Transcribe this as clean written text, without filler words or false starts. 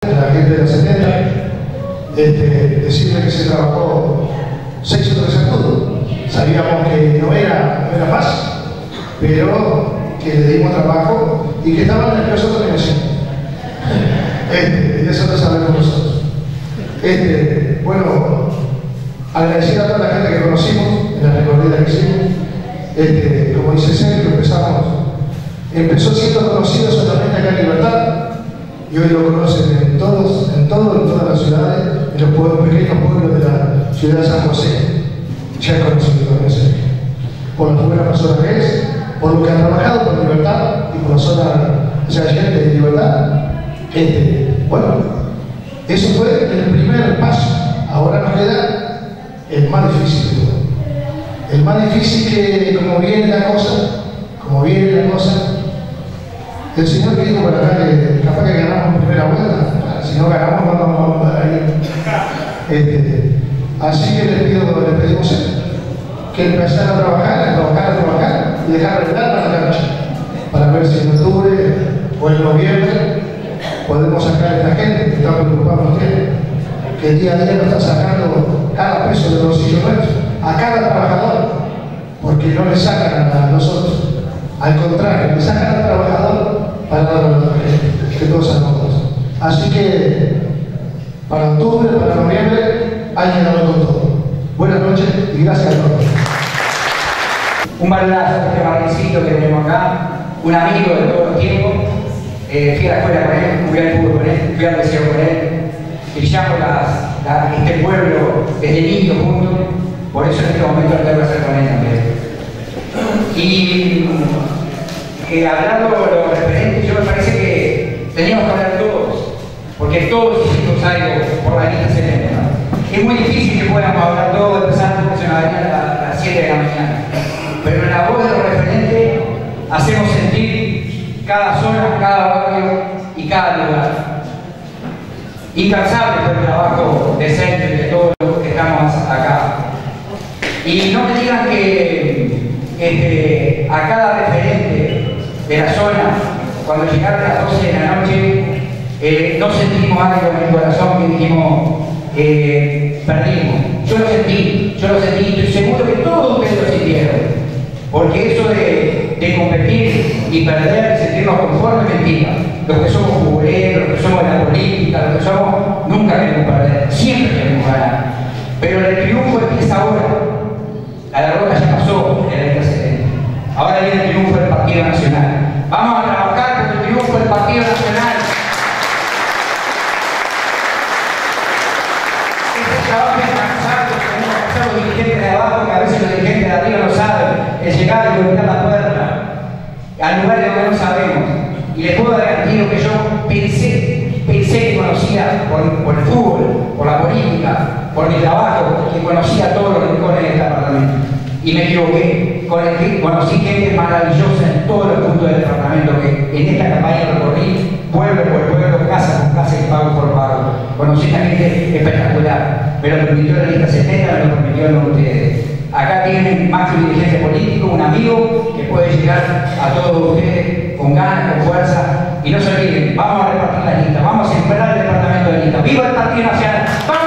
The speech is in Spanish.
la gente de los 70, decirle que se trabajó 6 horas de saludo. Sabíamos que no era fácil, pero que le dimos trabajo y que estaban nerviosos también haciendo. Y eso lo sabemos nosotros. Bueno, agradecer a toda la gente que conocimos en la recorrida que hicimos. Como dice Sergio, empezó siendo conocido solamente acá en Libertad y hoy lo conocen en todas las ciudades, en los pequeños pueblos de la ciudad de San José. Ya es conocido también Sergio, por la buena persona que es, por lo que ha trabajado por Libertad y por la zona, o sea, gente de Libertad. Bueno, eso fue el primer paso. Ahora nos queda el más difícil de todo. El más difícil que, como viene la cosa, el señor que dijo por acá que capaz que ganamos en primera vuelta, si no ganamos vamos a ir. Así que le pedimos que empezara a trabajar y dejar de estar para la cancha, para ver si en octubre o en noviembre podemos sacar a esta gente que está preocupada por usted, que día a día nos está sacando cada peso del bolsillo nuestro, a cada trabajador, porque no le sacan a nosotros, al contrario, le sacan al trabajador para darle a la gente, que todos sabemos. Así que para octubre, para noviembre, hay que darlo con todo. Buenas noches y gracias a todos. Un balonazo a este Martincito que tenemos acá, un amigo de todos los tiempos. Fui a la escuela con él, jugué al fútbol con él, fui al liceo con él. Brillamos este pueblo desde niño juntos, por eso en este momento lo tengo que hacer con él también. Y hablando de los referentes, yo me parece que teníamos que hablar todos, porque todos hicimos algo por la lista 70. Es muy difícil que podamos hablar todos, empezar porque se nos darían a las 7 de la mañana. Pero en la voz de los referentes hacemos sentir cada zona, cada barrio y cada lugar. Incansable fue el trabajo de Sergio y de todos los que estamos acá. Y no me digan que a cada referente de la zona, cuando llegaron las 12 de la noche, no sentimos algo en el corazón que dijimos, perdimos. Yo lo sentí y estoy seguro que todos ustedes lo sintieron. Porque eso de competir y perder y sentirnos conformes, mentira. Los que somos futboleros, los que somos de la política, los que somos, nunca queremos perder, siempre queremos ganar. Pero el triunfo empieza ahora. La derrota ya pasó en el año 70. Ahora viene el triunfo del Partido Nacional. Vamos a trabajar por el triunfo del Partido Nacional. Este trabajo es cansado, tenemos que hacer los dirigentes de abajo, que a veces los dirigentes de arriba no saben, es llegar y golpear la puerta al lugar de donde no sabemos. Y les puedo garantir que yo pensé que conocía por el fútbol, por la política, por mi trabajo, que conocía todos los rincones de este departamento. Y me equivoqué. Conocí gente maravillosa en todos los puntos del departamento, que en esta campaña recorrí pueblo por pueblo, casa por casa y pago por pago. Conocí a gente espectacular. Me lo permitió la lista 70, me lo permitieron ustedes. Acá tienen más que un dirigente político, un amigo que puede llegar a todos ustedes con ganas, con fuerza. Y no se olviden, vamos a repartir la lista, vamos a sembrar el departamento de lista. ¡Viva el Partido Nacional! ¡Vamos!